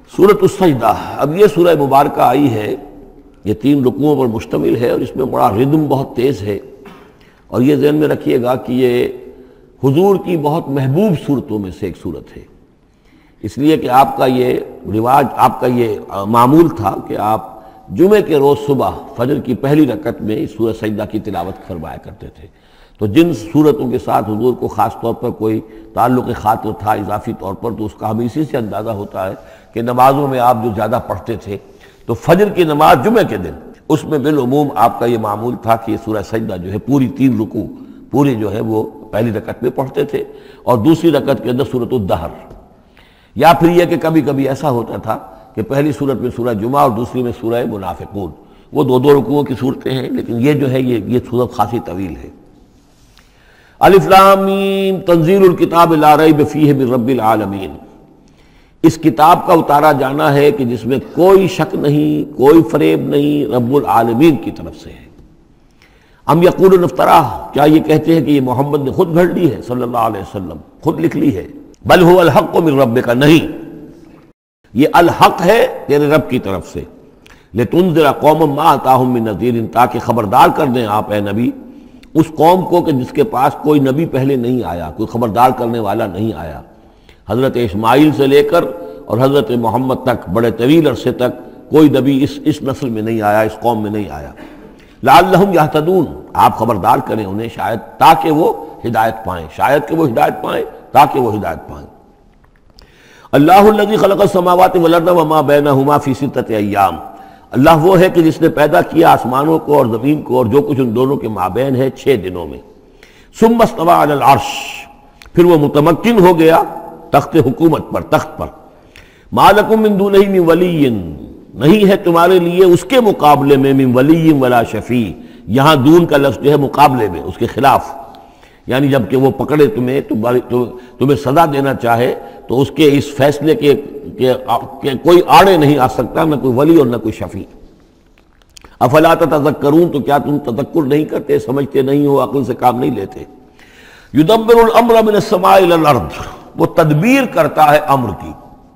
سورۃ السجدہ، اب یہ سورہ مبارکہ آئی ہے، یہ 3 رکوعوں پر مشتمل ہے اور اس میں بڑا ردم بہت تیز ہے، اور یہ ذہن میں رکھیے گا کہ یہ حضور کی بہت محبوب صورتوں میں سے ایک صورت ہے، اس لیے کہ آپ کا یہ رواج، آپ کا یہ معمول تھا کہ آپ جمعے کے روز صبح فجر کی پہلی رکعت میں اس سورہ سجدہ کی تلاوت فرمایا کرتے تھے۔ تو جن صورتوں کے ساتھ حضور کو خاص طور پر کوئی تعلق خاطر تھا اضافی طور پر، تو اس کا ہمیں اسی سے اندازہ ہوتا ہے کہ نمازوں میں آپ جو زیادہ پڑھتے تھے، تو فجر کی نماز جمعے کے دن اس میں بالعموم آپ کا یہ معمول تھا کہ یہ سورہ سجدہ جو ہے پوری 3 رکوع پوری جو ہے وہ پہلی رکعت میں پڑھتے تھے، اور دوسری رکعت کے اندر سورۃ الدہر، یا پھر یہ کہ کبھی کبھی ایسا ہوتا تھا کہ پہلی سورت میں سورہ جمعہ اور دوسری میں سورہ منافقون، وہ 2 رکوعوں کی صورتیں ہیں، لیکن یہ جو ہے یہ سورت خاصی طویل ہے۔ الف لام میم تنزیل الکتاب لا ریب فیہ من رب العالمین، اس کتاب کا اتارا جانا ہے کہ جس میں کوئی شک نہیں، کوئی فریب نہیں، رب العالمین کی طرف سے ہے۔ ام یقولون افتراہ، کیا یہ کہتے ہیں کہ یہ محمد نے خود گھڑ لی ہے صلی اللہ علیہ وسلم، خود لکھ لی ہے؟ بل هو الحق من ربک، نہیں، یہ الحق ہے تیرے رب کی طرف سے، لتنذر قوما ما اتاہم من نذیر، تاکہ خبردار کر دیں آپ اے نبی اس قوم کو کہ جس کے پاس کوئی نبی پہلے نہیں آیا، کوئی خبردار کرنے والا نہیں آیا۔ حضرت اسماعیل سے لے کر اور حضرت محمد تک بڑے طویل عرصے تک کوئی نبی اس نسل میں نہیں آیا، اس قوم میں نہیں آیا۔ لعلہم یہتدون، آپ خبردار کریں انہیں شاید تاکہ وہ ہدایت پائیں، شاید کہ وہ ہدایت پائیں، تاکہ وہ ہدایت پائیں۔ اللہ الذی خلق السماوات والارض وما بینہما فی 6 ایام، اللہ وہ ہے کہ جس نے پیدا کیا آسمانوں کو اور زمین کو اور جو کچھ ان دونوں کے مابین ہے 6 دنوں میں۔ ثم استوى علی العرش، پھر وہ متمکن ہو گیا تخت حکومت پر، تخت پر۔ ما لکم من دونہ من ولی، نہیں ہے تمہارے لیے اس کے مقابلے میں من ولی ولا شفیع، یہاں دون کا لفظ جو ہے مقابلے میں، اس کے خلاف، یعنی جب کہ وہ پکڑے تمہیں سزا دینا چاہے تو اس کے اس فیصلے کے کوئی آڑے نہیں آ سکتا، نہ کوئی ولی اور نہ کوئی شفیع۔ افلا تتذکرون، تو کیا تم تذکر نہیں کرتے، سمجھتے نہیں ہو، عقل سے کام نہیں لیتے؟ یدبر الامر من السماء الى الارض، وہ تدبیر کرتا ہے امر کی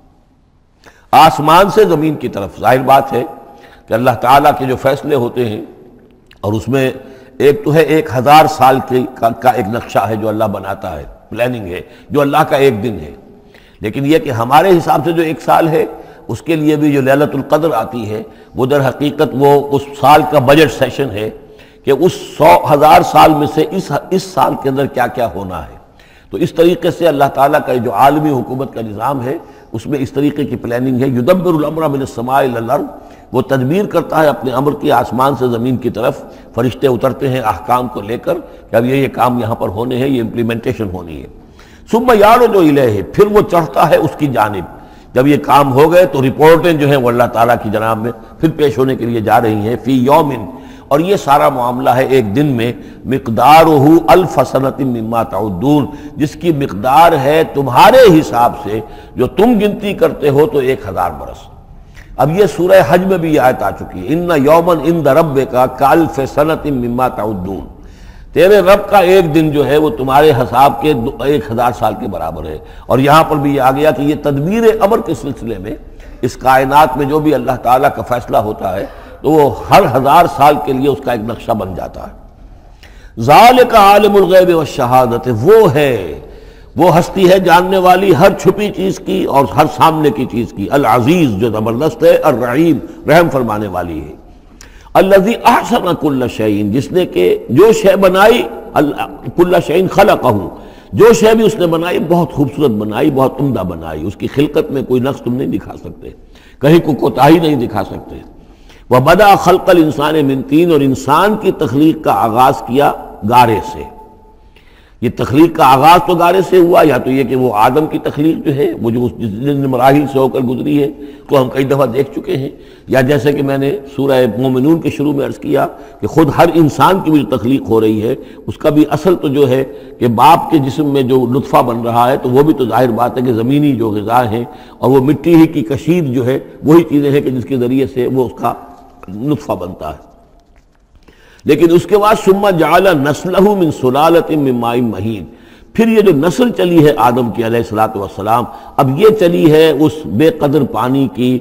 آسمان سے زمین کی طرف۔ ظاہر بات ہے کہ اللہ تعالیٰ کے جو فیصلے ہوتے ہیں، اور اس میں ایک تو ہے 1000 سال کا ایک نقشہ ہے جو اللہ بناتا ہے، پلاننگ ہے، جو اللہ کا ایک دن ہے، لیکن یہ کہ ہمارے حساب سے جو 1 سال ہے، اس کے لیے بھی جو لیلۃ القدر آتی ہے، وہ در حقیقت وہ اس سال کا بجٹ سیشن ہے کہ اس 1000 سال میں سے اس سال کے اندر کیا کیا ہونا ہے۔ تو اس طریقے سے اللہ تعالیٰ کا جو عالمی حکومت کا نظام ہے، اس میں اس طریقے کی پلاننگ ہے۔ یدبر الامر من السماء الى الارض، وہ تدبیر کرتا ہے اپنے امر کی آسمان سے زمین کی طرف، فرشتے اترتے ہیں احکام کو لے کر کہ اب یہ کام یہاں پر ہونے ہیں، یہ امپلیمنٹیشن ہونی ہے۔ ثم یعرج الیہ، پھر وہ چڑھتا ہے اس کی جانب، جب یہ کام ہو گئے تو رپورٹیں جو ہیں وہ اللہ تعالیٰ کی جناب میں پھر پیش ہونے کے لیے جا رہی ہیں۔ فی یوم، اور یہ سارا معاملہ ہے ایک دن میں، مقدارہ 1000 سنۃ مما تعدون، جس کی مقدار ہے تمہارے حساب سے جو تم گنتی کرتے ہو تو 1000 برس۔ اب یہ سورہ حج میں بھی یہ آیت آ چکی ہے، ان یوما عند ربک کالف سنۃ مما تعدون، تیرے رب کا ایک دن جو ہے وہ تمہارے حساب کے 1000 سال کے برابر ہے۔ اور یہاں پر بھی یہ آ گیا کہ یہ تدبیر امر کے سلسلے میں اس کائنات میں جو بھی اللہ تعالیٰ کا فیصلہ ہوتا ہے تو وہ ہر 1000 سال کے لیے اس کا ایک نقشہ بن جاتا ہے۔ ذالک عالم الغیب والشہادۃ، وہ ہے، وہ ہستی ہے جاننے والی ہر چھپی چیز کی اور ہر سامنے کی چیز کی، العزیز جو زبردست ہے، الرحیم رحم فرمانے والی ہے۔ الذی احسن کل شیء، جس نے کہ جو شے بنائی، کل شیء خلقہ، جو شے بھی اس نے بنائی بہت خوبصورت بنائی، بہت عمدہ بنائی، اس کی خلقت میں کوئی نقص تم نہیں دکھا سکتے، کہیں کوئی کوتاہی نہیں دکھا سکتے۔ وَبَدَأَ خَلْقَ الْإِنسَانِ مِنْ طِينٍ، اور انسان کی تخلیق کا آغاز کیا گارے سے۔ یہ تخلیق کا آغاز تو گارے سے ہوا، یا تو یہ کہ وہ آدم کی تخلیق جو ہے وہ جو جن مراحل سے ہو کر گزری ہے تو ہم کئی دفعہ دیکھ چکے ہیں، یا جیسے کہ میں نے سورہ مومنون کے شروع میں عرض کیا کہ خود ہر انسان کی بھی جو تخلیق ہو رہی ہے اس کا بھی اصل تو جو ہے کہ باپ کے جسم میں جو نطفہ بن رہا ہے تو وہ بھی تو ظاہر بات ہے کہ زمینی جو غذا ہیں اور وہ مٹی ہی کی کشید جو ہے وہی چیزیں ہیں کہ جس کے ذریعے سے وہ اس کا نطفہ بنتا ہے۔ لیکن اس کے بعد ثم جعل نسلہ من سلالۃ من ماء مہین، پھر یہ جو نسل چلی ہے آدم کی علیہ الصلوۃ والسلام، اب یہ چلی ہے اس بے قدر پانی کی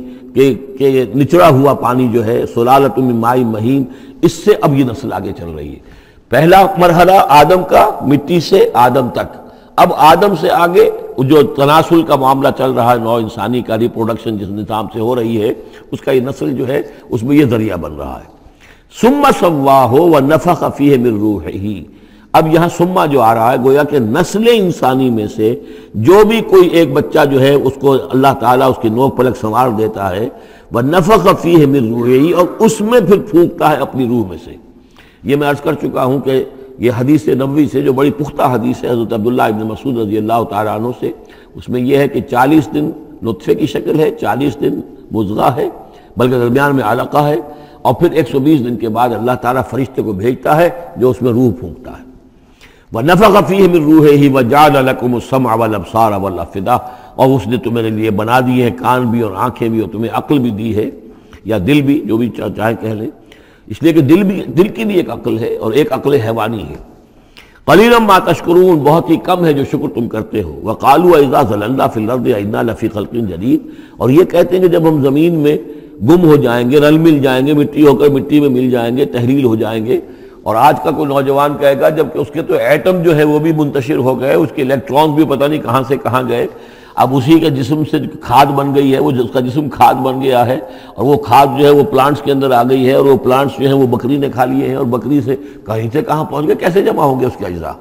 کہ نچڑا ہوا پانی جو ہے سلالۃ من ماء مہین، اس سے اب یہ نسل آگے چل رہی ہے۔ پہلا مرحلہ آدم کا، مٹی سے آدم تک، اب آدم سے آگے جو تناسل کا معاملہ چل رہا ہے، نوع انسانی کا ریپروڈکشن جس نظام سے ہو رہی ہے، اس کا یہ نسل جو ہے اس میں یہ ذریعہ بن رہا ہے۔ ثم سواہ ونفخ فیہ من روحہ، اب یہاں سما جو آ رہا ہے گویا کہ نسل انسانی میں سے جو بھی کوئی ایک بچہ جو ہے اس کو اللہ تعالیٰ اس کی نوک پلک سنوار دیتا ہے، وَنَفَخَ فِيهِ مِن رُوحِهِ، اور اس میں پھر پھونکتا ہے اپنی روح میں سے۔ یہ میں عرض کر چکا ہوں کہ یہ حدیث نبوی سے جو بڑی پختہ حدیث ہے حضرت عبداللہ ابن مسعود رضی اللہ تعالیٰ عنہ سے، اس میں یہ ہے کہ 40 دن نطفے کی شکل ہے، 40 دن مضغہ ہے، بلکہ درمیان میں علقہ ہے، اور پھر 120 دن کے بعد اللہ تعالیٰ فرشتے کو بھیجتا ہے جو اس میں روح پھونکتا ہے۔ وَنَفَخَ فِيهِ مِن رُوحِهِ وَجَعَلَ لَكُمُ السَّمْعَ وَالْأَبْصَارَ وَالْأَفْئِدَةَ، اور اس نے تمہارے لیے بنا دیے ہیں کان بھی اور آنکھیں بھی، اور تمہیں عقل بھی دی ہے، یا دل بھی، جو بھی چاہے کہہ لیں، اس لیے کہ دل کی بھی ایک عقل ہے اور ایک عقل حیوانی ہے۔ قَلِيلًا مَا تَشْكُرُونَ، بہت ہی کم ہے جو شکر تم کرتے ہو۔ وَقَالُوا أَإِذَا ضَلَلْنَا فِي الْأَرْضِ أَإِنَّا لَفِي خَلْقٍ جَدِيدٍ، اور یہ کہتے ہیں کہ جب ہم زمین میں گم ہو جائیں گے، رل مل جائیں گے، مٹی ہو کر مٹی میں مل جائیں گے، تحلیل ہو جائیں گے، اور آج کا کوئی نوجوان کہے گا جبکہ اس کے تو ایٹم جو ہے وہ بھی منتشر ہو گئے، اس کے الیکٹرانز بھی پتہ نہیں کہاں سے کہاں گئے، اب اسی کے جسم سے کھاد بن گئی ہے، وہ اس کا جسم کھاد بن گیا ہے، اور وہ کھاد جو ہے وہ پلانٹس کے اندر آ گئی ہے، اور وہ پلانٹس جو ہیں وہ بکری نے کھا لیے ہیں، اور بکری سے کہیں سے کہاں پہنچ گئے، کیسے جمع ہوں گے اس کے اجزاء۔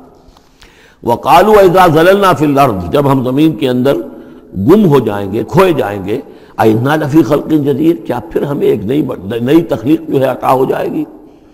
وَقَالُوا إِذَا ضَلَلْنَا فِي الْأَرْضِ، جب ہم زمین کے اندر گم ہو جائیں گے، کھوئے جائیں گے، أَإِنَّا لَفِي خَلْقٍ جَدِيدٍ، کیا پھر ہمیں ایک نئی تخلیق جو ہے عطا ہو جائے گی۔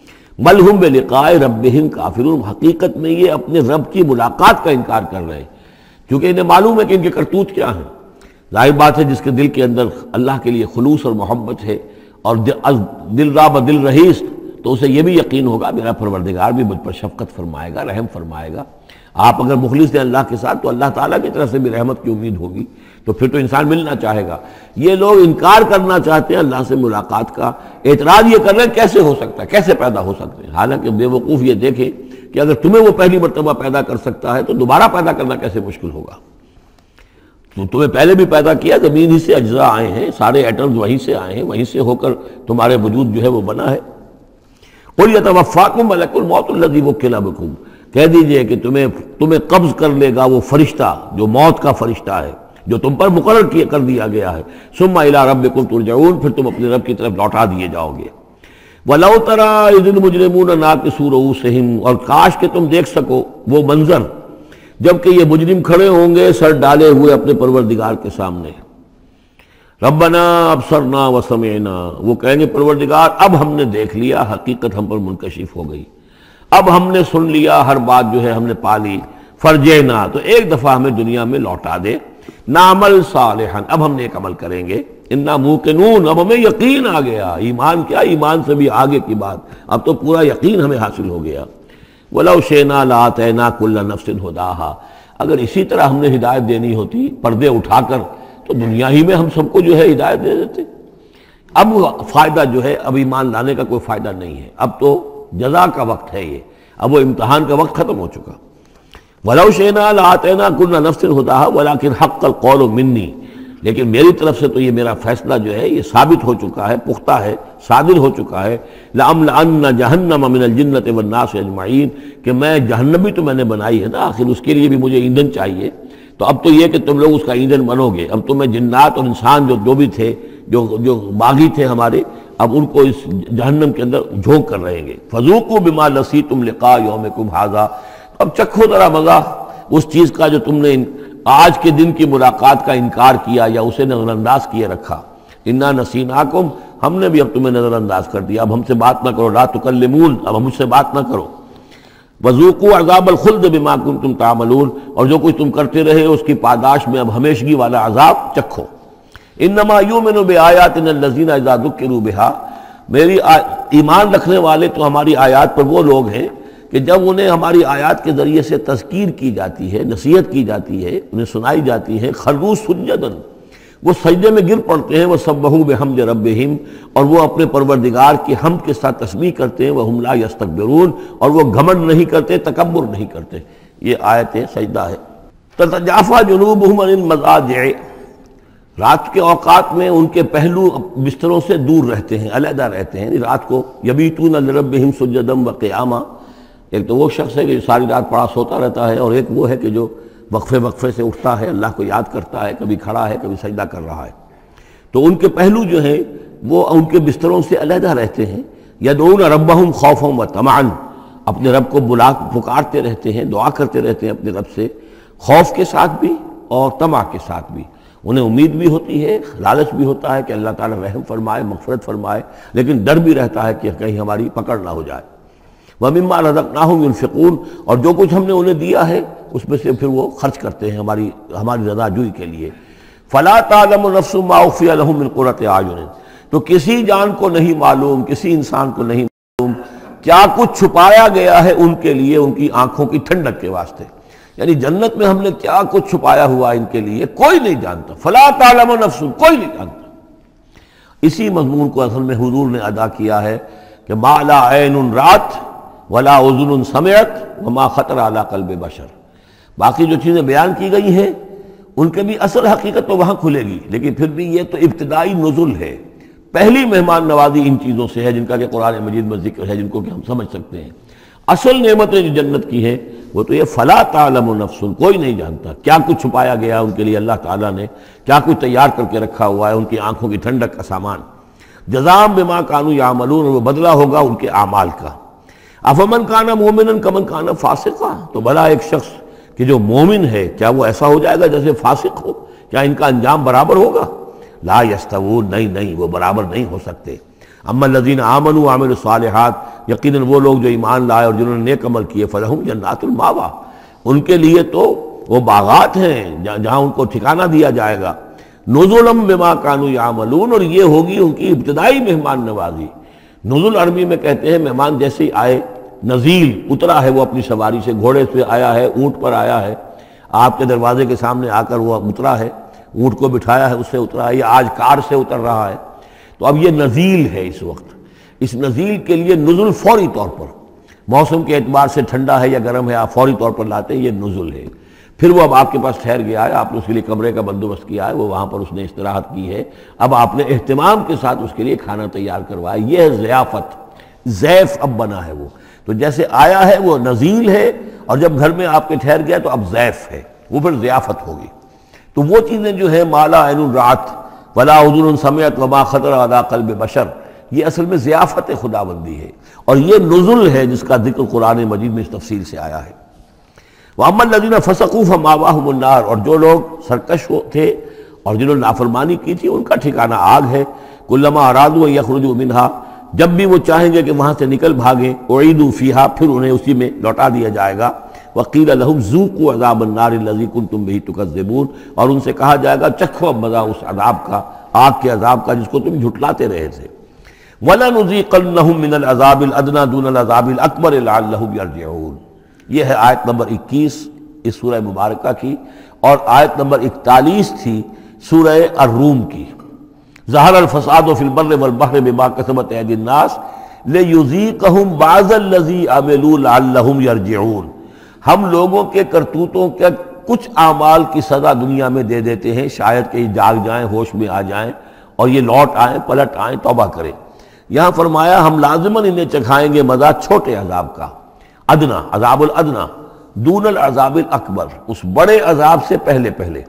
بل ہم بلقاء ربہم کافرون، حقیقت میں یہ اپنے رب کی ملاقات کا انکار کر رہے ہیں، کیونکہ انہیں معلوم ہے کہ ان کے کرتوت کیا ہیں۔ ظاہر بات ہے جس کے دل کے اندر اللہ کے لیے خلوص اور محبت ہے، اور دل راب دل رہیس، تو اسے یہ بھی یقین ہوگا میرا پروردگار بھی مجھ پر شفقت فرمائے گا، رحم فرمائے گا۔ آپ اگر مخلص ہیں اللہ کے ساتھ تو اللہ تعالیٰ کی طرف سے بھی رحمت کی امید ہوگی، تو پھر تو انسان ملنا چاہے گا۔ یہ لوگ انکار کرنا چاہتے ہیں اللہ سے ملاقات کا، اعتراض یہ کر رہے ہیں کیسے ہو سکتا ہے، کیسے پیدا ہو سکتے ہیں، حالانکہ بے وقوف یہ دیکھیں کہ اگر تمہیں وہ پہلی مرتبہ پیدا کر سکتا ہے تو دوبارہ پیدا کرنا کیسے مشکل ہوگا۔ تو تمہیں پہلے بھی پیدا کیا، زمین ہی سے اجزاء آئے ہیں، سارے ایٹمز وہیں سے آئے ہیں، وہیں سے ہو کر تمہارے وجود جو ہے وہ بنا ہے۔ قُلْ يَتَوَفَّاكُم مَلَكُ الْمَوْتِ الَّذِي وُكِّلَ بِكُم، کہہ دیجئے کہ تمہیں قبض کر لے گا وہ فرشتہ جو موت کا فرشتہ ہے، جو تم پر مقرر کر دیا گیا ہے۔ ثُمَّ إِلَىٰ رَبِّكُمْ تُرْجَعُونَ، پھر تم اپنے رب کی طرف لوٹا دیے جاؤ گے۔ وَلَوْ تَرَىٰ إِذِ الْمُجْرِمُونَ نَاكِسُو رُءُوسِهِمْ، اور کاش کہ تم دیکھ سکو وہ منظر جبکہ یہ مجرم کھڑے ہوں گے سر ڈالے ہوئے اپنے پروردگار کے سامنے۔ ربنا ابصرنا وسمعنا، وہ کہیں گے پروردگار اب ہم نے دیکھ لیا، حقیقت ہم پر منکشف ہو گئی، اب ہم نے سن لیا، ہر بات جو ہے ہم نے پا لی۔ فرجینا، تو ایک دفعہ ہمیں دنیا میں لوٹا دے، نعمل صالحا، اب ہم نیک عمل کریں گے، انا موقنون، اب ہمیں یقین آ گیا، ایمان کیا، ایمان سے بھی آگے کی بات، اب تو پورا یقین ہمیں حاصل ہو گیا۔ وَلَوْ شِئْنَا لَآتَيْنَا كُلَّ نَفْسٍ هُدَاهَا، اگر اسی طرح ہم نے ہدایت دینی ہوتی پردے اٹھا کر تو دنیا ہی میں ہم سب کو جو ہے ہدایت دے دیتے۔ اب فائدہ جو ہے اب ایمان لانے کا کوئی فائدہ نہیں ہے، اب تو جزا کا وقت ہے، یہ اب وہ امتحان کا وقت ختم ہو چکا۔ وَلَوْ شِئْنَا لَآتَيْنَا كُلَّ نَفْسٍ هُدَاهَا وَلَكِنْ حَقَّ الْقَوْلُ مِنِّي، لیکن میری طرف سے تو یہ میرا فیصلہ جو ہے یہ ثابت ہو چکا ہے، پختہ ہے، صادر ہو چکا ہے۔ لَأَمْلَأَنَّ جَهَنَّمَ مِنَ الْجِنَّةِ وَالنَّاسِ أَجْمَعِينَ، کہ میں جہنم بھی تو میں نے بنائی ہے نا، آخر اس کے لیے بھی مجھے ایندھن چاہیے، تو اب تو یہ کہ تم لوگ اس کا ایندھن بنو گے، اب تو میں جنات اور انسان جو بھی تھے، جو باغی تھے ہمارے، اب ان کو اس جہنم کے اندر جھونک کر رہیں گے۔ فَذُوقُوا بِمَا نَسِيتُمْ لِقَاءَ يَوْمِكُمْ هَذَا، اب چکھو ذرا مزہ اس چیز کا جو تم نے آج کے دن کی ملاقات کا انکار کیا یا اسے نظر انداز کیے رکھا۔ انا نسیناکم، ہم نے بھی اب تمہیں نظر انداز کر دیا، اب ہم سے بات نہ کرو، لا تکلمون، اب ہم مجھ سے بات نہ کرو۔ وذوقوا عذاب الخلد بما کنتم تعملون، اور جو کچھ تم کرتے رہے اس کی پاداش میں اب ہمیشگی والا عذاب چکھو۔ انما یؤمن بآیاتنا الذین اذا ذکروا بها، میری ایمان رکھنے والے تو ہماری آیات پر وہ لوگ ہیں کہ جب انہیں ہماری آیات کے ذریعے سے تذکیر کی جاتی ہے، نصیحت کی جاتی ہے، انہیں سنائی جاتی ہے، خروا سجدا، وہ سجدے میں گر پڑتے ہیں، وہ سبحوا بحمد ربہم، اور وہ اپنے پروردگار کی حمد کے ساتھ تسبیح کرتے ہیں، وہم لا یستکبرون، اور وہ گھمنڈ نہیں کرتے، تکبر نہیں کرتے۔ یہ آیت سجدہ ہے۔ تتجافی جنوبہم عن المضاجع، رات کے اوقات میں ان کے پہلو بستروں سے دور رہتے ہیں، علیحدہ رہتے ہیں، رات کو یبیتون لربہم سجدا وقیاما۔ ایک تو وہ شخص ہے کہ جو ساری رات پڑا سوتا رہتا ہے، اور ایک وہ ہے کہ جو وقفے وقفے سے اٹھتا ہے، اللہ کو یاد کرتا ہے، کبھی کھڑا ہے کبھی سجدہ کر رہا ہے۔ تو ان کے پہلو جو ہیں وہ ان کے بستروں سے علیحدہ رہتے ہیں۔ یدعون ربہم خوفا وطمعا، اپنے رب کو پکارتے رہتے ہیں، دعا کرتے رہتے ہیں اپنے رب سے، خوف کے ساتھ بھی اور طمع کے ساتھ بھی۔ انہیں امید بھی ہوتی ہے، لالچ بھی ہوتا ہے کہ اللہ تعالیٰ رحم فرمائے، مغفرت فرمائے، لیکن ڈر بھی رہتا ہے کہ کہیں ہماری پکڑ نہ ہو جائے۔ وَمِمَّا رَزَقْنَاهُمْ يُنْفِقُونَ، اور جو کچھ ہم نے انہیں دیا ہے اس میں سے پھر وہ خرچ کرتے ہیں ہماری رضا جوئی کے لیے۔ فَلَا تَعْلَمُ نَفْسٌ مَّا أُخْفِيَ لَهُم مِّن قُرَّةِ أَعْيُنٍ، تو کسی جان کو نہیں معلوم، کسی انسان کو نہیں معلوم کیا کچھ چھپایا گیا ہے ان کے لیے ان کی آنکھوں کی ٹھنڈک کے واسطے، یعنی جنت میں ہم نے کیا کچھ چھپایا ہوا ان کے لیے کوئی نہیں جانتا۔ فَلَا تَعْلَمُ نَفْسٌ، کوئی نہیں جانتا۔ اسی مضمون کو اصل میں حضور نے ادا کیا ہے کہ مَا لَا عَيْنٌ رَأَتْ وَلَا أُذُنٌ سَمِعَتْ وَمَا خَطَرَ عَلَىٰ قَلْبِ بَشَرٍ، باقی جو چیزیں بیان کی گئی ہیں ان کے بھی اصل حقیقت تو وہاں کھلے گی، لیکن پھر بھی یہ تو ابتدائی نزل ہے، پہلی مہمان نوازی ان چیزوں سے ہے جن کا کہ قرآن مجید میں ذکر ہے، جن کو کہ ہم سمجھ سکتے ہیں۔ اصل نعمتیں جو جنت کی ہیں وہ تو یہ فلا تعلم نفس، کوئی نہیں جانتا کیا کچھ چھپایا گیا ان کے لیے، اللہ تعالیٰ نے کیا کچھ تیار کر کے رکھا ہوا ہے ان کی آنکھوں کی ٹھنڈک کا سامان۔ جزاء بما كانوا يعملون، وہ بدلہ ہوگا ان کے اعمال کا۔ افمن کان مومنا کمن کان فاسقا، تو بھلا ایک شخص کہ جو مومن ہے کیا وہ ایسا ہو جائے گا جیسے فاسق ہو؟ کیا ان کا انجام برابر ہوگا؟ لا یستوون، نہیں وہ برابر نہیں ہو سکتے۔ اما الذین آمنوا وعملوا الصالحات، یقیناً وہ لوگ جو ایمان لائے اور جنہوں نے نیک عمل کیے، فلہم جنات الماوا، ان کے لیے تو وہ باغات ہیں جہاں ان کو ٹھکانہ دیا جائے گا۔ نزلا بما كانوا يعملون، اور یہ ہوگی ان کی ابتدائی مہمان نوازی۔ نزل عربی میں کہتے ہیں مہمان جیسے ہی آئے، نزیل اترا ہے وہ اپنی سواری سے، گھوڑے سے آیا ہے، اونٹ پر آیا ہے، آپ کے دروازے کے سامنے آ کر وہ اترا ہے، اونٹ کو بٹھایا ہے اس سے اترا ہے، یا آج کار سے اتر رہا ہے، تو اب یہ نزیل ہے اس وقت۔ اس نزیل کے لیے نزل فوری طور پر، موسم کے اعتبار سے ٹھنڈا ہے یا گرم ہے، آپ فوری طور پر لاتے ہیں، یہ نزل ہے۔ پھر وہ اب آپ کے پاس ٹھہر گیا ہے، آپ نے اس کے لیے کمرے کا بندوبست کیا ہے، وہ وہاں پر اس نے استراحت کی ہے، اب آپ نے اہتمام کے ساتھ اس کے لیے کھانا تیار کروایا، یہ ہے ضیافت، ضیف اب بنا ہے وہ۔ تو جیسے آیا ہے وہ نزیل ہے، اور جب گھر میں آپ کے ٹھہر گیا تو اب ضیف ہے، وہ پھر ضیافت ہوگی۔ تو وہ چیزیں جو ہے ما لا عین رأت ولا اذن سمعت وما خطر علی قلب بشر، یہ اصل میں ضیافت خداوندی ہے، اور یہ نزل ہے جس کا ذکر قرآن مجید میں اس تفصیل سے آیا ہے۔ وَأَمَّا الَّذِينَ فَسَقُوا فَمَأْوَاهُمُ النَّارُ، اور جو لوگ سرکش تھے اور جنہوں نے نافرمانی کی تھی ان کا ٹھکانہ آگ ہے۔ كُلَّمَا أَرَادُوا أَن يَخْرُجُوا مِنْهَا، جب بھی وہ چاہیں گے کہ وہاں سے نکل بھاگیں، اُعِیدُوا فِيهَا، پھر انہیں اسی میں لوٹا دیا جائے گا۔ وَقِيلَ لَهُمْ ذُوقُوا عَذَابَ النَّارِ الَّذِي كُنتُم بِهِ تُكَذِّبُونَ، اور ان سے کہا جائے گا چکھو اب مزہ اس عذاب کا، آگ کے عذاب کا جس کو تم جھٹلاتے رہے تھے۔ وَلَنُذِيقَنَّهُم مِّنَ الْعَذَابِ الْأَدْنَىٰ دُونَ الْعَذَابِ الْأَكْبَرِ لَعَلَّهُمْ يَرْجِعُونَ۔ یہ ہے آیت نمبر 21 اس سورہ مبارکہ کی، اور آیت نمبر 41 تھی سورہ الروم کی۔ ظہر الفساد فی البر والبحر بما کسبت ایدی الناس لیذیقہم بعض الذی عملوا لعلہم یرجعون، ہم لوگوں کے کرتوتوں کے کچھ اعمال کی سزا دنیا میں دے دیتے ہیں، شاید کہ یہ جاگ جائیں، ہوش میں آ جائیں اور یہ لوٹ آئیں، پلٹ آئیں، توبہ کریں۔ یہاں فرمایا ہم لازماً انہیں چکھائیں گے مزہ چھوٹے عذاب کا، ادنا، عذاب الادنا، دون العذاب الاکبر، اس بڑے عذاب سے پہلے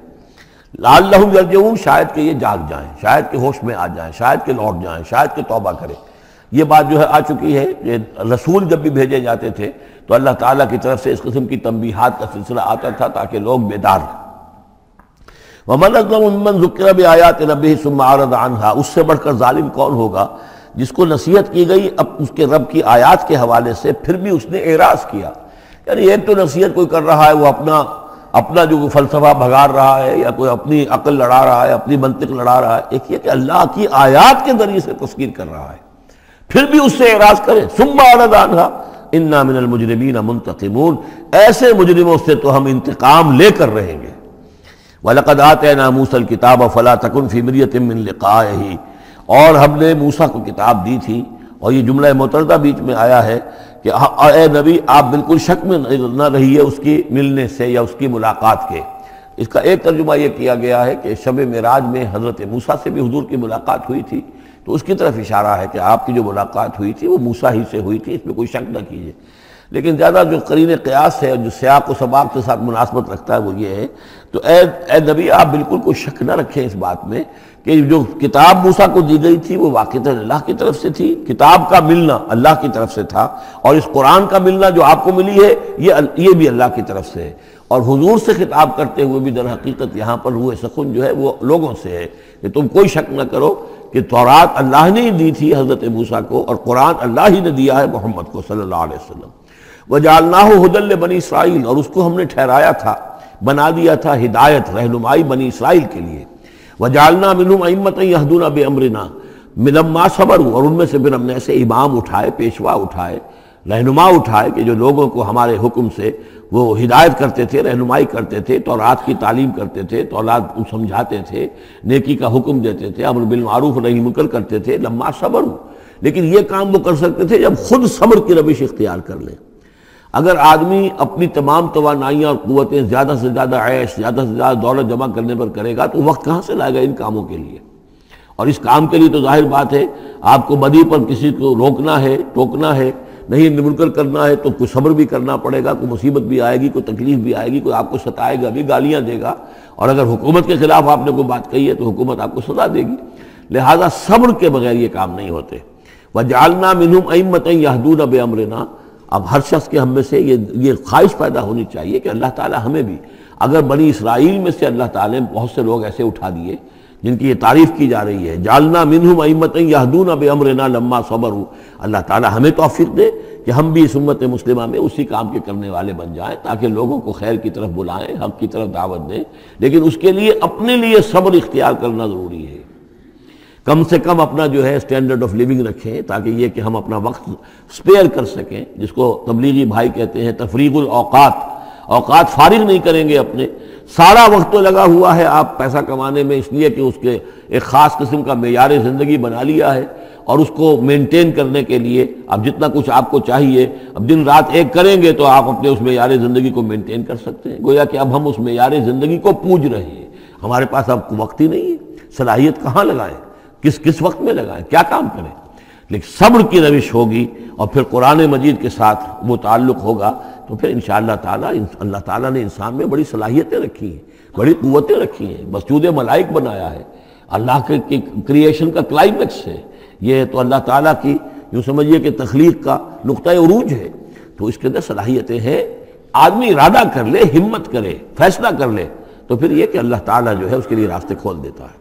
لعلہم یرجعون، شاید کہ یہ جاگ جائیں، شاید کہ ہوش میں آ جائیں، شاید کہ لوٹ جائیں، شاید کہ توبہ کریں۔ یہ بات جو ہے آ چکی ہے کہ رسول جب بھی بھیجے جاتے تھے تو اللہ تعالیٰ کی طرف سے اس قسم کی تنبیہات کا سلسلہ آتا تھا تاکہ لوگ بیدار رہیں۔ وَمَنْ أَظْلَمُ مِمَّنْ ذُكِّرَ بِآيَاتِ رَبِّهِ ثُمَّ أَعْرَضَ عَنْهَا، اس سے بڑھ کر ظالم کون ہوگا جس کو نصیحت کی گئی اب اس کے رب کی آیات کے حوالے سے پھر بھی اس نے اعراض کیا۔ یعنی ایک تو نصیحت کوئی کر رہا ہے وہ اپنا جو فلسفہ بھگار رہا ہے یا کوئی اپنی عقل لڑا رہا ہے، اپنی منطق لڑا رہا ہے، ایک یہ کہ اللہ کی آیات کے ذریعے سے تذکیر کر رہا ہے، پھر بھی اس سے اعراض کرے۔ ثم اعرض عنها انا من المجرمین منتقمون، ایسے مجرموں سے تو ہم انتقام لے کر رہیں گے۔ وَلَقَدْ آتَيْنَا مُوسَى الْكِتَابَ فَلَا تَكُنْ فِي مِرْيَةٍ مِّن لِقَائِهِ، اور ہم نے موسیٰ کو کتاب دی تھی اور یہ جملہ معترضہ بیچ میں آیا ہے کہ اے نبی آپ بالکل شک میں نہ رہیے اس کی ملنے سے یا اس کی ملاقات کے۔ اس کا ایک ترجمہ یہ کیا گیا ہے کہ شب معراج میں حضرت موسیٰ سے بھی حضور کی ملاقات ہوئی تھی، تو اس کی طرف اشارہ ہے کہ آپ کی جو ملاقات ہوئی تھی وہ موسیٰ ہی سے ہوئی تھی، اس میں کوئی شک نہ کیجیے۔ لیکن زیادہ جو قرین قیاس ہے اور جو سیاق و سباق کے ساتھ مناسبت رکھتا ہے وہ یہ ہے، تو اے نبی آپ بالکل کوئی شک نہ رکھیں اس بات میں کہ جو کتاب موسیٰ کو دی گئی تھی وہ واقعتاً اللہ کی طرف سے تھی، کتاب کا ملنا اللہ کی طرف سے تھا، اور اس قرآن کا ملنا جو آپ کو ملی ہے یہ بھی اللہ کی طرف سے ہے۔ اور حضور سے خطاب کرتے ہوئے بھی در حقیقت یہاں پر روح سخن جو ہے وہ لوگوں سے ہے کہ تم کوئی شک نہ کرو کہ تورات اللہ نے ہی دی تھی حضرت موسیٰ کو، اور قرآن اللہ ہی نے دیا ہے محمد کو صلی اللہ علیہ وسلم۔ وَجَعَلْنَاهُ هُدًى لِّبَنِي اسرائیل، اور اس کو ہم نے ٹھہرایا تھا، بنا دیا تھا ہدایت، رہنمائی بنی اسرائیل کے لیے۔ وَجَعَلْنَا مِنْهُمْ أَئِمَّةً يَهْدُونَ بِأَمْرِنَا لَمَّا صَبَرُوا، اور ان میں سے پھر ہم نے ایسے امام اٹھائے، پیشوا اٹھائے، رہنما اٹھائے کہ جو لوگوں کو ہمارے حکم سے وہ ہدایت کرتے تھے، رہنمائی کرتے تھے، تورات کی تعلیم کرتے تھے، تورات سمجھاتے تھے، نیکی کا حکم دیتے تھے، امر بالمعروف نہی منکر کرتے تھے، لما صبروا۔ لیکن یہ کام وہ کر سکتے تھے جب خود صبر کی روش اختیار کر لیں۔ اگر آدمی اپنی تمام توانائیاں اور قوتیں زیادہ سے زیادہ عیش، زیادہ سے زیادہ دولت جمع کرنے پر کرے گا تو وقت کہاں سے لائے گا ان کاموں کے لیے؟ اور اس کام کے لیے تو ظاہر بات ہے آپ کو بدی پر کسی کو روکنا ہے، ٹوکنا ہے، نہیں منکر کرنا ہے تو کوئی صبر بھی کرنا پڑے گا، کوئی مصیبت بھی آئے گی، کوئی تکلیف بھی آئے گی، کوئی آپ کو ستائے گا بھی، گالیاں دے گا، اور اگر حکومت کے خلاف آپ نے کوئی بات کہی ہے تو حکومت آپ کو سزا دے گی۔ لہذا صبر کے بغیر یہ کام نہیں ہوتے۔ وَجَعَلْنَا مِنْهُمْ أَئِمَّةً يَهْدُونَ بِأَمْرِنَا، اب ہر شخص کے ہم میں سے یہ خواہش پیدا ہونی چاہیے کہ اللہ تعالیٰ ہمیں بھی، اگر بنی اسرائیل میں سے اللہ تعالیٰ نے بہت سے لوگ ایسے اٹھا دیے جن کی یہ تعریف کی جا رہی ہے، جعلنا منہم ائمۃ یہدون بامرنا لما صبروا، اللہ تعالیٰ ہمیں توفیق دے کہ ہم بھی اس امت مسلمہ میں اسی کام کے کرنے والے بن جائیں، تاکہ لوگوں کو خیر کی طرف بلائیں، حق کی طرف دعوت دیں، لیکن اس کے لیے اپنے لیے صبر اختیار کرنا ضروری ہے۔ کم سے کم اپنا جو ہے اسٹینڈرڈ آف لیونگ رکھیں، تاکہ یہ کہ ہم اپنا وقت سپیئر کر سکیں، جس کو تبلیغی بھائی کہتے ہیں تفریغ الاوقات، اوقات فارغ نہیں کریں گے اپنے، سارا وقت تو لگا ہوا ہے آپ پیسہ کمانے میں، اس لیے کہ اس کے ایک خاص قسم کا معیار زندگی بنا لیا ہے، اور اس کو مینٹین کرنے کے لیے اب جتنا کچھ آپ کو چاہیے اب دن رات ایک کریں گے تو آپ اپنے اس معیار زندگی کو مینٹین کر سکتے ہیں۔ گویا کہ اب ہم اس معیار زندگی کو پوج رہے ہیں، ہمارے پاس اب وقت ہی نہیں ہے، صلاحیت کہاں لگائیں، کس وقت میں لگائیں، کیا کام کریں۔ لیکن صبر کی روش ہوگی اور پھر قرآن مجید کے ساتھ وہ تعلق ہوگا تو پھر انشاءاللہ تعالیٰ اللہ تعالیٰ نے انسان میں بڑی صلاحیتیں رکھی ہیں، بڑی قوتیں رکھی ہیں، مسجود ملائک بنایا ہے، اللہ کے کریشن کا کلائمیکس ہے یہ، تو اللہ تعالیٰ کی یوں سمجھیے کہ تخلیق کا نقطہ عروج ہے، تو اس کے اندر صلاحیتیں ہیں۔ آدمی ارادہ کر لے، ہمت کرے، فیصلہ کر لے تو پھر یہ کہ اللہ تعالیٰ جو ہے اس کے لیے راستے کھول دیتا ہے۔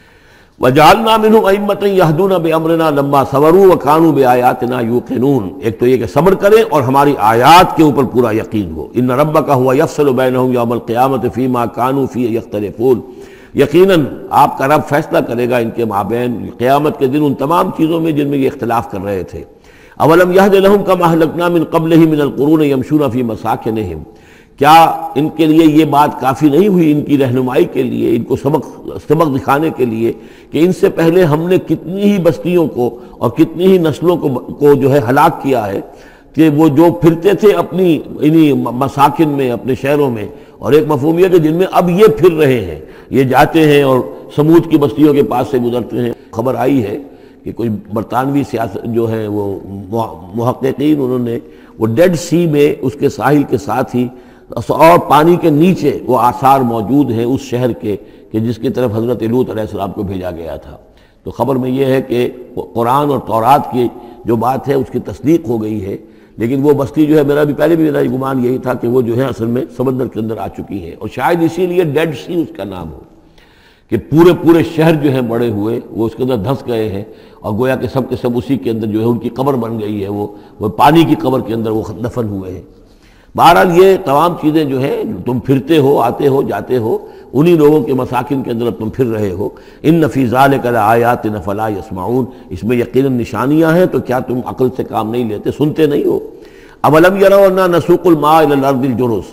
وَجَعَلْنَا مِنْهُمْ أَئِمَّةً يَهْدُونَ بِأَمْرِنَا لَمَّا صَبَرُوا وَكَانُوا بِآيَاتِنَا يُوقِنُونَ، ایک تو یہ کہ صبر کریں اور ہماری آیات کے اوپر پورا یقین ہو۔ إِنَّ رَبَّكَ هُوَ يَفْصِلُ بَيْنَهُمْ يَوْمَ الْقِيَامَةِ فِيمَا كَانُوا فِيهِ يَخْتَلِفُونَ، یقیناً آپ کا رب فیصلہ کرے گا ان کے مابین قیامت کے دن ان تمام چیزوں میں جن میں یہ اختلاف کر رہے تھے۔ أَوَلَمْ يَهْدِ لَهُمْ كَمَا أَهْلَكْنَا مِنْ قَبْلِهِمْ مِنَ الْقُرُونِ يَمْشُونَ فِي مَسَاكِنِهِمْ، کیا ان کے لیے یہ بات کافی نہیں ہوئی، ان کی رہنمائی کے لیے، ان کو سبق دکھانے کے لیے کہ ان سے پہلے ہم نے کتنی ہی بستیوں کو اور کتنی ہی نسلوں کو جو ہے ہلاک کیا ہے، کہ وہ جو پھرتے تھے اپنی انہی مساکن میں، اپنے شہروں میں، اور ایک مفہوم یہ کہ جن میں اب یہ پھر رہے ہیں، یہ جاتے ہیں اور سمود کی بستیوں کے پاس سے گزرتے ہیں۔ خبر آئی ہے کہ کوئی برطانوی سیاست جو ہے وہ محققین، انہوں نے وہ ڈیڈ سی میں اس کے ساحل کے ساتھ ہی اور پانی کے نیچے وہ آثار موجود ہیں اس شہر کے کہ جس کی طرف حضرت لوط علیہ السلام کو بھیجا گیا تھا۔ تو خبر میں یہ ہے کہ قرآن اور تورات کی جو بات ہے اس کی تصدیق ہو گئی ہے، لیکن وہ بستی جو ہے میرا میرا گمان یہی تھا کہ وہ جو ہے اصل میں سمندر کے اندر آ چکی ہے، اور شاید اسی لیے ڈیڈ سی اس کا نام ہو کہ پورے شہر جو ہیں بڑے ہوئے وہ اس کے اندر دھنس گئے ہیں، اور گویا کہ سب کے سب اسی کے اندر جو ہے ان کی قبر بن گئی ہے، وہ پانی کی قبر کے اندر وہ دفن ہوئے ہیں۔ بہرحال یہ تمام چیزیں جو ہے تم پھرتے ہو، آتے ہو، جاتے ہو، انہی لوگوں کے مساکن کے اندر تم پھر رہے ہو۔ ان فی ذلک لآیات فلا یسمعون، اس میں یقیناً نشانیاں ہیں تو کیا تم عقل سے کام نہیں لیتے، سنتے نہیں ہو۔ اولم یروا انا نسوق الماء الی الارض الجرز،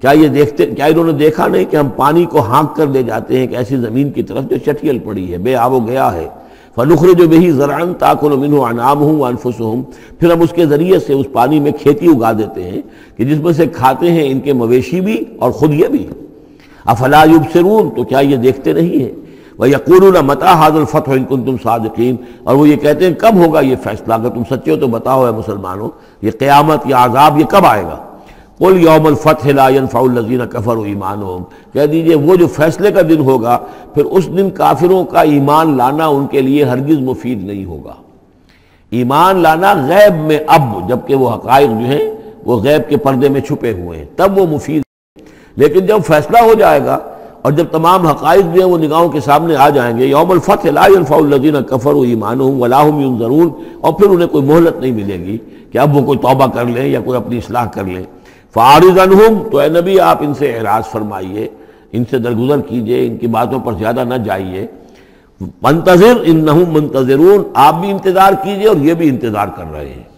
کیا انہوں نے دیکھا نہیں کہ ہم پانی کو ہانک کر لے جاتے ہیں ایک ایسی زمین کی طرف جو چٹیل پڑی ہے، بے آب و گیا ہے۔ فنخرج به زرعا تاکل منه انعامهم وانفسهم، پھر ہم اس کے ذریعے سے اس پانی میں کھیتی اگا دیتے ہیں کہ جس میں سے کھاتے ہیں ان کے مویشی بھی اور خود یہ بھی۔ افلا یبصرون، تو کیا یہ دیکھتے نہیں ہیں؟ وَيَقُولُونَ مَتَىٰ هَٰذَا الْفَتْحُ إِن كُنتُمْ صَادِقِينَ، اور وہ یہ کہتے ہیں کب ہوگا یہ فیصلہ، اگر تم سچے ہو تو بتاؤ اے مسلمانوں، یہ قیامت یا عذاب یہ کب آئے گا؟ قُلْ يَوْمَ الْفَتْحِ لَا يَنفَعُ الَّذِينَ كَفَرُوا إِيمَانُهُمْ، کہہ دیجئے وہ جو فیصلے کا دن ہوگا پھر اس دن کافروں کا ایمان لانا ان کے لیے ہرگز مفید نہیں ہوگا۔ ایمان لانا غیب میں، اب جبکہ وہ حقائق جو ہیں وہ غیب کے پردے میں چھپے ہوئے ہیں تب وہ مفید، لیکن جب فیصلہ ہو جائے گا اور جب تمام حقائق جو ہیں وہ نگاہوں کے سامنے آ جائیں گے، یوم الفتح لا ينفع الذین کفروا ایمانہم ولا هم ینظرون، اور پھر انہیں کوئی مہلت نہیں ملے گی کہ اب وہ کوئی توبہ کر لیں یا کوئی اپنی اصلاح کر لیں۔ فاعرض عنہم، تو اے نبی آپ ان سے اعراض فرمائیے، ان سے درگزر کیجئے، ان کی باتوں پر زیادہ نہ جائیے۔ منتظر انہم منتظرون، آپ بھی انتظار کیجئے اور یہ بھی انتظار کر رہے ہیں۔